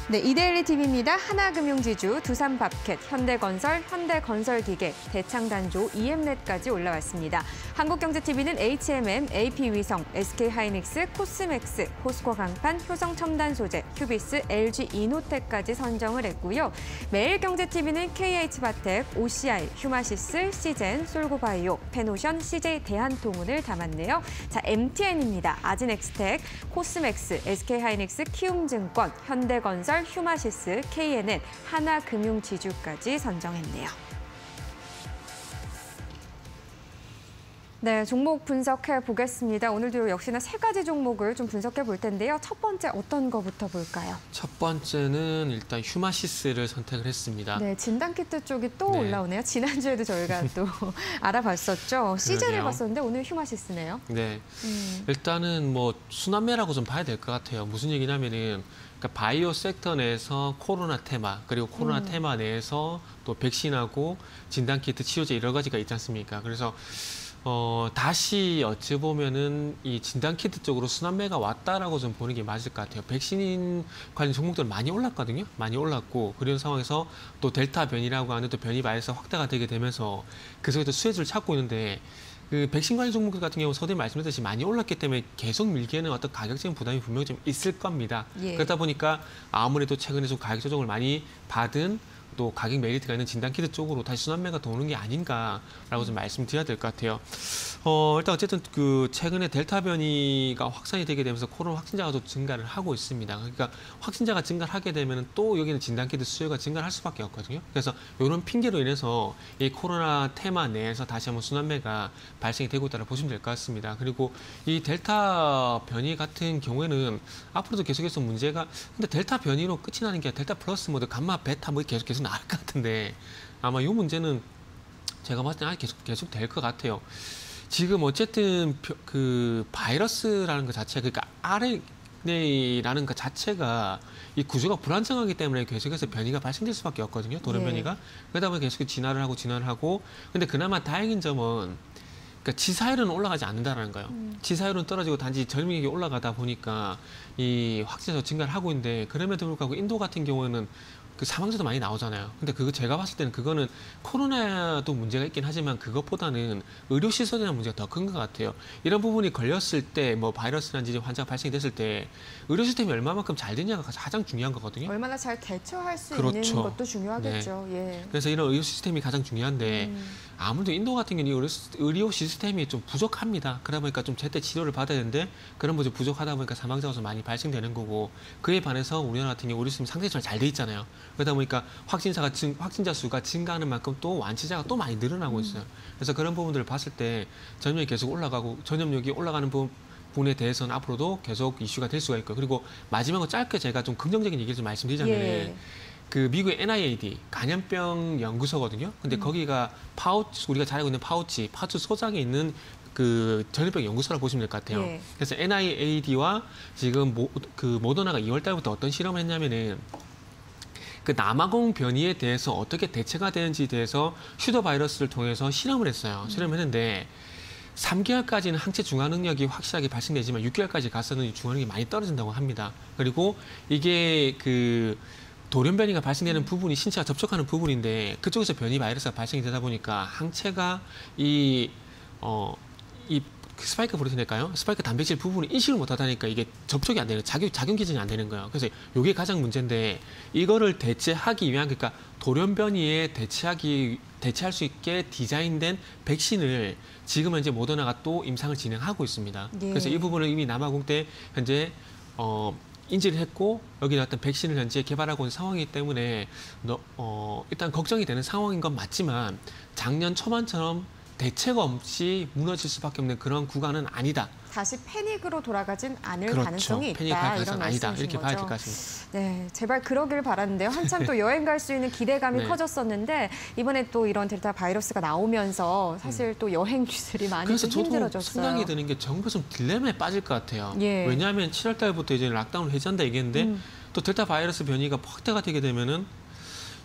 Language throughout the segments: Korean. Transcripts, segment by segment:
네, 이데일리 TV입니다. 하나금융지주, 두산밥켓, 현대건설, 현대건설기계, 대창단조, EM넷까지 올라왔습니다. 한국경제TV는 HMM, AP위성, SK하이닉스, 코스맥스, 포스코강판, 효성첨단소재, 휴비스, LG이노텍까지 선정을 했고요. 매일경제TV는 KH바텍, OCI, 휴마시스, 시젠, 솔고바이오, 페노션, CJ대한통운을 담았네요. 자, MTN입니다. 아진엑스텍, 코스맥스, SK하이닉스, 키움증권, 현대건설, 휴마시스, KNN, 하나금융지주까지 선정했네요. 네, 종목 분석해 보겠습니다. 오늘도 역시나 세 가지 종목을 좀 분석해 볼 텐데요. 첫 번째 어떤 거부터 볼까요? 첫 번째는 일단 휴마시스를 선택을 했습니다. 네, 진단키트 쪽이 또 올라오네요. 지난주에도 저희가 또 알아봤었죠. 시즌을 봤었는데 오늘 휴마시스네요. 네, 일단은 뭐 순환매라고 좀 봐야 될 것 같아요. 무슨 얘기냐면은 그러니까 바이오 섹터 내에서 코로나 테마, 그리고 코로나 테마 내에서 또 백신하고 진단키트, 치료제 여러 가지가 있지 않습니까? 그래서 다시 어찌 보면은 이 진단키트 쪽으로 순환매가 왔다라고 좀 보는 게 맞을 것 같아요. 백신 관련 종목들은 많이 올랐거든요. 많이 올랐고 그런 상황에서 또 델타 변이라고 하는 또 변이 바이러스가 확대가 되게 되면서 그 속에서 수혜주를 찾고 있는데 그 백신 관련 종목들 같은 경우 서두에 말씀드렸듯이 많이 올랐기 때문에 계속 밀기에는 어떤 가격적인 부담이 분명히 좀 있을 겁니다. 그러다 보니까 아무래도 최근에 좀 가격 조정을 많이 받은 또 가격 메리트가 있는 진단키트 쪽으로 다시 순환매가 도는 게 아닌가라고 좀 말씀드려야 될 것 같아요. 일단 어쨌든 그 최근에 델타 변이가 확산이 되게 되면서 코로나 확진자가 또 증가를 하고 있습니다. 그러니까 확진자가 증가를 하게 되면 또 여기는 진단키트 수요가 증가를 할 수밖에 없거든요. 그래서 이런 핑계로 인해서 이 코로나 테마 내에서 다시 한번 순환매가 발생이 되고 있다고 보시면 될 것 같습니다. 그리고 이 델타 변이 같은 경우에는 앞으로도 계속해서 문제가, 근데 델타 변이로 끝이 나는 게 델타 플러스 모드, 감마, 베타 뭐 계속 나올 것 같은데 아마 이 문제는 제가 봤을 때는 계속 될 것 같아요. 지금 어쨌든 그 바이러스라는 것 자체, 그러니까 RNA라는 것 자체가 이 구조가 불안정하기 때문에 계속해서 변이가 발생될 수밖에 없거든요. 돌연 변이가. 그러다 보니 계속 진화를 하고. 근데 그나마 다행인 점은 그러니까 치사율은 올라가지 않는다라는 거예요. 치사율은 떨어지고 단지 젊은이가 올라가다 보니까 이 확진자 증가를 하고 있는데, 그럼에도 불구하고 인도 같은 경우에는 그 사망자도 많이 나오잖아요. 근데 그거 제가 봤을 때는 그거는 코로나도 문제가 있긴 하지만 그것보다는 의료시설이라는 문제가 더 큰 것 같아요. 이런 부분이 걸렸을 때, 뭐 바이러스라든지 환자가 발생이 됐을 때 의료 시스템이 얼마만큼 잘 되냐가 가장 중요한 거거든요. 얼마나 잘 대처할 수 있는 것도 중요하겠죠. 네. 그래서 이런 의료 시스템이 가장 중요한데 아무래도 인도 같은 경우는 의료 시스템이 좀 부족합니다. 그러다 보니까 좀 제때 치료를 받아야 되는데 그런 부분이 부족하다 보니까 사망자가 좀 많이 발생되는 거고, 그에 반해서 우리나라 같은 경우 의료 시스템이 상당히 잘 돼 있잖아요. 그러다 보니까 확진자 수가 증가하는 만큼 또 완치자가 또 많이 늘어나고 있어요. 그래서 그런 부분들을 봤을 때 전염력이 계속 올라가고, 전염력이 올라가는 부분에 대해서는 앞으로도 계속 이슈가 될 수가 있고요. 그리고 마지막으로 짧게 제가 좀 긍정적인 얘기를 좀 말씀드리자면 그 미국의 NIAID 간염병 연구소거든요. 근데 거기가 우리가 잘 알고 있는 파우치 소장에 있는 그 전염병 연구소라고 보시면 될 것 같아요. 그래서 NIAID와 지금 그 모더나가 2월 달부터 어떤 실험을 했냐면은 그 남아공 변이에 대해서 어떻게 대처가 되는지에 대해서 슈더 바이러스를 통해서 실험을 했어요. 실험했는데 3개월까지는 항체 중화 능력이 확실하게 발생되지만 6개월까지 가서는 중화 능력이 많이 떨어진다고 합니다. 그리고 이게 그 돌연 변이가 발생되는 부분이 신체가 접촉하는 부분인데 그쪽에서 변이 바이러스가 발생이 되다 보니까 항체가 스파이크 프로틴일까요? 스파이크 단백질 부분을 인식을 못하다니까 이게 접촉이 안 되는, 작용 기전이 안 되는 거예요. 그래서 이게 가장 문제인데, 이거를 대체하기 위한, 그러니까 돌연 변이에 대체할 수 있게 디자인된 백신을 지금 현재 모더나가 또 임상을 진행하고 있습니다. 그래서 이 부분을 이미 남아공 때 현재 인지를 했고 여기 어떤 백신을 현재 개발하고 있는 상황이기 때문에 일단 걱정이 되는 상황인 건 맞지만 작년 초반처럼 대책 없이 무너질 수밖에 없는 그런 구간은 아니다. 다시 패닉으로 돌아가진 않을 가능성이 있다. 패닉할 이런 아니다. 말씀이신 이렇게 거죠. 봐야 될 것 같습니다. 네, 제발 그러길 바랐는데요. 한참 또 여행 갈 수 있는 기대감이 커졌었는데 이번에 또 이런 델타 바이러스가 나오면서 사실 또 여행지들이 많이 좀 힘들어졌어요. 그래서 저도 생각이 드는 게 정부가 좀 딜레마에 빠질 것 같아요. 왜냐하면 7월 달부터 이제 락다운을 해제한다 얘기했는데 또 델타 바이러스 변이가 확대가 되게 되면은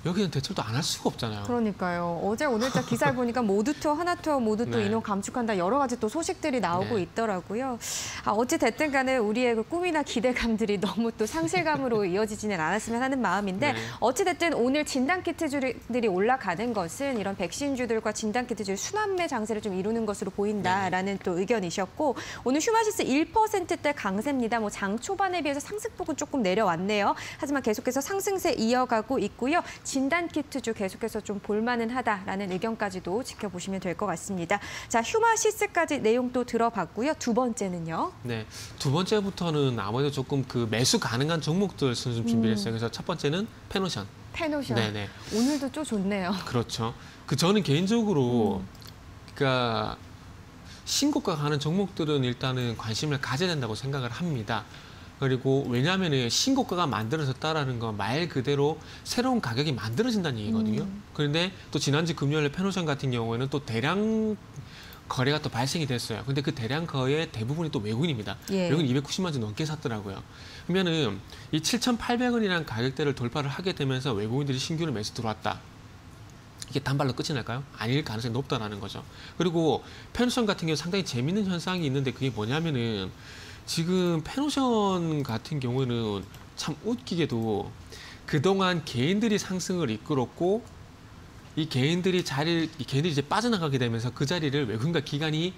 여기는 대출도 안 할 수가 없잖아요. 그러니까요. 어제 오늘자 기사를 보니까 모두투어, 하나투어 모두 또 네. 인원 감축한다 여러 가지 또 소식들이 나오고 네. 있더라고요. 어찌 됐든 간에 우리의 그 꿈이나 기대감들이 너무 또 상실감으로 이어지지는 않았으면 하는 마음인데 네. 어찌 됐든 오늘 진단키트들이 올라가는 것은 이런 백신주들과 진단키트주의 순환매 장세를 좀 이루는 것으로 보인다라는 또 의견이셨고 오늘 휴마시스 1%대 강세입니다. 뭐 장 초반에 비해서 상승폭은 조금 내려왔네요. 하지만 계속해서 상승세 이어가고 있고요. 진단키트주 계속해서 좀 볼만은 하다라는 의견까지도 지켜보시면 될 것 같습니다. 자, 휴마시스까지 내용 또 들어봤고요. 두 번째는요. 네, 두 번째부터는 아무래도 조금 그 매수 가능한 종목들 순 좀 준비를 했어요. 그래서 첫 번째는 페노션. 페노션. 네네. 오늘도 좀 좋네요. 그렇죠. 저는 개인적으로 그러니까 신고가 가는 종목들은 일단은 관심을 가져야 된다고 생각을 합니다. 그리고 왜냐하면 신고가가 만들어졌다라는 건 말 그대로 새로운 가격이 만들어진다는 얘기거든요. 그런데 또 지난주 금요일에 페노션 같은 경우에는 또 대량 거래가 또 발생이 됐어요. 근데 그 대량 거래의 대부분이 또 외국인입니다. 예. 외국인 290만 주 넘게 샀더라고요. 그러면은 이 7,800원이라는 가격대를 돌파를 하게 되면서 외국인들이 신규로 매수 들어왔다. 이게 단발로 끝이 날까요? 아닐 가능성이 높다라는 거죠. 그리고 페노션 같은 경우 상당히 재밌는 현상이 있는데 그게 뭐냐면은 지금 페노션 같은 경우는 참 웃기게도 그동안 개인들이 상승을 이끌었고 이 개인들이 이제 빠져나가게 되면서 그 자리를 외국인과 기관이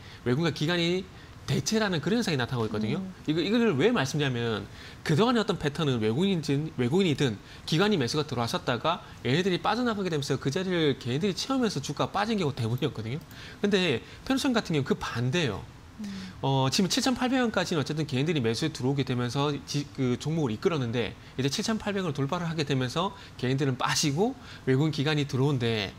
대체라는 그런 현상이 나타나고 있거든요. 이걸 왜 말씀드리냐면 그동안의 어떤 패턴은 외국인이든 기관이 매수가 들어왔었다가 얘네들이 빠져나가게 되면서 그 자리를 개인들이 채우면서 주가가 빠진 경우가 대부분이었거든요. 근데 페노션 같은 경우는 그 반대예요. 지금 7,800원까지는 어쨌든 개인들이 매수에 들어오게 되면서 그 종목을 이끌었는데 이제 7,800원을 돌파를 하게 되면서 개인들은 빠지고 외국인 기관이 들어오는데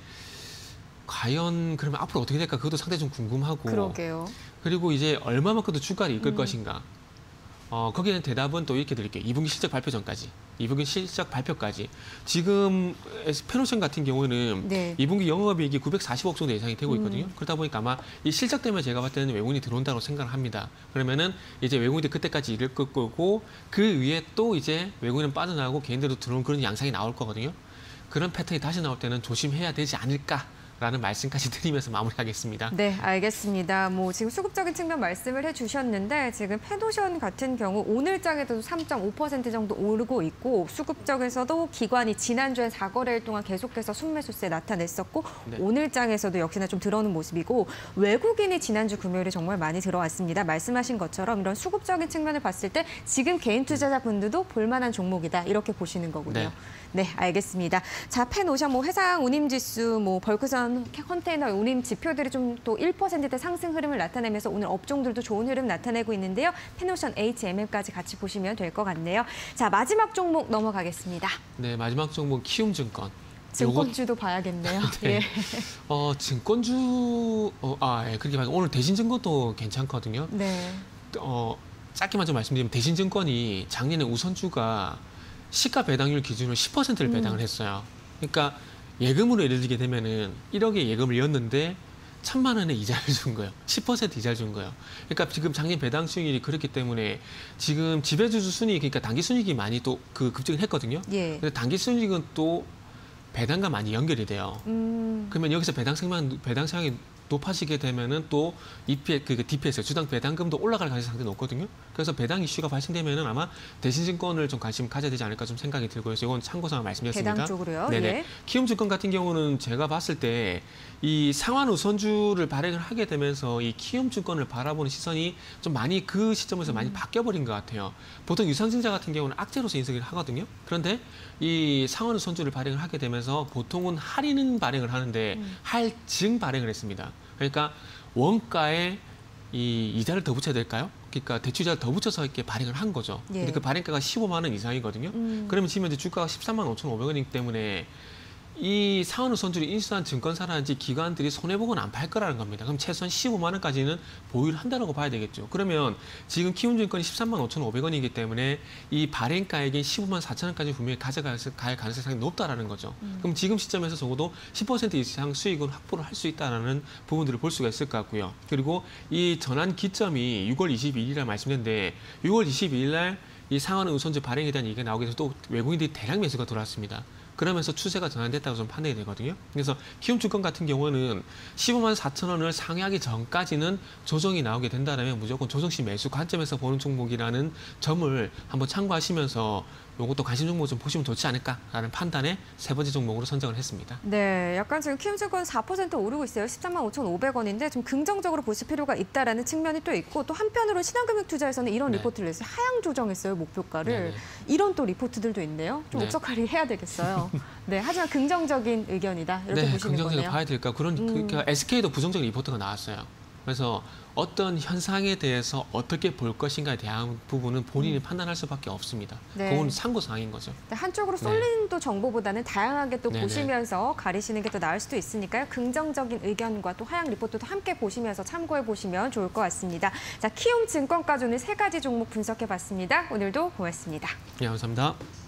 과연 그러면 앞으로 어떻게 될까 그것도 상당히 좀 궁금하고 그러게요. 그리고 이제 얼마만큼도 주가를 이끌 것인가 거기에는 대답은 또 이렇게 드릴게요. 2분기 실적 발표 전까지 2분기 실적 발표까지 지금 페노션 같은 경우는 네. 2분기 영업이익이 940억 정도 예상이 되고 있거든요. 그러다 보니까 아마 이 실적 때문에 제가 봤을 때는 외국인이 들어온다고 생각을 합니다. 그러면은 이제 외국인들 그때까지 일을 끌 거고 그 위에 또 이제 외국인은 빠져나가고 개인들도 들어오는 그런 양상이 나올 거거든요. 그런 패턴이 다시 나올 때는 조심해야 되지 않을까 라는 말씀까지 드리면서 마무리하겠습니다. 네, 알겠습니다. 뭐 지금 수급적인 측면 말씀을 해주셨는데 지금 페노션 같은 경우 오늘장에도 3.5% 정도 오르고 있고 수급적에서도 기관이 지난주에 4거래일 동안 계속해서 순매수세 나타냈었고 네. 오늘장에서도 역시나 좀 들어오는 모습이고 외국인이 지난주 금요일에 정말 많이 들어왔습니다. 말씀하신 것처럼 이런 수급적인 측면을 봤을 때 지금 개인 투자자분들도 볼만한 종목이다 이렇게 보시는 거군요. 네. 네, 알겠습니다. 자, 페노션 뭐 회사항 운임지수, 뭐 벌크선 컨테이너 운임 지표들이 좀 또 1%대 상승 흐름을 나타내면서 오늘 업종들도 좋은 흐름 나타내고 있는데요. 페노션 HMM까지 같이 보시면 될 것 같네요. 자, 마지막 종목 넘어가겠습니다. 네, 마지막 종목 키움증권. 증권주도 봐야겠네요. 네. 예. 증권주 예, 그렇게 봐요. 오늘 대신증권도 괜찮거든요. 네. 짧게만 좀 말씀드리면 대신증권이 작년에 우선주가 시가 배당률 기준으로 10%를 배당을 했어요. 그러니까 예금으로 예를 들게 되면은 1억의 예금을 였는데 1,000만 원의 이자를 준 거예요. 10% 이자를 준 거예요. 그러니까 지금 작년 배당 수익률이 그렇기 때문에 지금 지배주주 순이익, 그러니까 단기 순이익이 많이 또 급증을 했거든요. 예. 근데 단기 순이익은 또 배당과 많이 연결이 돼요. 그러면 여기서 배당 상황이 높아지게 되면은 또 DPS 주당 배당금도 올라갈 가능성이 상당히 높거든요. 그래서 배당 이슈가 발생되면은 아마 대신증권을 좀 관심 가져야 되지 않을까 좀 생각이 들고요. 그래서 이건 참고사항 말씀드렸습니다. 배당 쪽으로요. 네네. 예. 키움증권 같은 경우는 제가 봤을 때 이 상환 우선주를 발행을 하게 되면서 이 키움증권을 바라보는 시선이 좀 많이 그 시점에서 많이 바뀌어버린 것 같아요. 보통 유상증자 같은 경우는 악재로서 인식을 하거든요. 그런데 이 상환 우선주를 발행을 하게 되면서 보통은 할인은 발행을 하는데 할증 발행을 했습니다. 그러니까 원가에 이 이자를 더 붙여야 될까요? 그러니까 대출이자를 더 붙여서 이렇게 발행을 한 거죠. 예. 근데 그 발행가가 15만 원 이상이거든요. 그러면 지금 현재 주가가 13만 5,500원이기 때문에 이 상환우선주를 인수한 증권사라든지 기관들이 손해보고는 안 팔 거라는 겁니다. 그럼 최소한 15만 원까지는 보유를 한다고 봐야 되겠죠. 그러면 지금 키움증권이 13만 5,500원이기 때문에 이 발행가액인 15만 4천 원까지 분명히 가져갈 가능성이 상당히 높다라는 거죠. 그럼 지금 시점에서 적어도 10% 이상 수익은 확보를 할 수 있다는 부분들을 볼 수가 있을 것 같고요. 그리고 이 전환 기점이 6월 22일이라 말씀드렸는데 6월 22일 날 이 상환 우선주 발행에 대한 얘기가 나오기 위해서 또 외국인들이 대량 매수가 들어왔습니다. 그러면서 추세가 전환됐다고 좀 판단이 되거든요. 그래서 키움증권 같은 경우는 15만 4천 원을 상회하기 전까지는 조정이 나오게 된다면 무조건 조정시 매수 관점에서 보는 종목이라는 점을 한번 참고하시면서 요것도 관심 종목 좀 보시면 좋지 않을까라는 판단에 세 번째 종목으로 선정을 했습니다. 네, 약간 지금 키움증권 4% 오르고 있어요. 13만 5,500원인데 좀 긍정적으로 보실 필요가 있다라는 측면이 또 있고 또 한편으로 신한금융투자에서는 이런 네. 리포트를 냈어요. 하향 조정했어요, 목표가를. 네네. 이런 또 리포트들도 있네요. 좀 네. 옥석할이 해야 되겠어요. 네, 하지만 긍정적인 의견이다. 이렇게 보시는 긍정적으로 거네요. 봐야 될까? 그러니까 SK도 부정적인 리포트가 나왔어요. 그래서 어떤 현상에 대해서 어떻게 볼 것인가에 대한 부분은 본인이 판단할 수밖에 없습니다. 네. 그건 참고사항인 거죠. 한쪽으로 쏠리는 또 정보보다는 다양하게 또 네네. 보시면서 가리시는 게 더 나을 수도 있으니까요. 긍정적인 의견과 또 하향 리포트도 함께 보시면서 참고해 보시면 좋을 것 같습니다. 자, 키움증권까지 오늘 세 가지 종목 분석해 봤습니다. 오늘도 고맙습니다. 네, 감사합니다.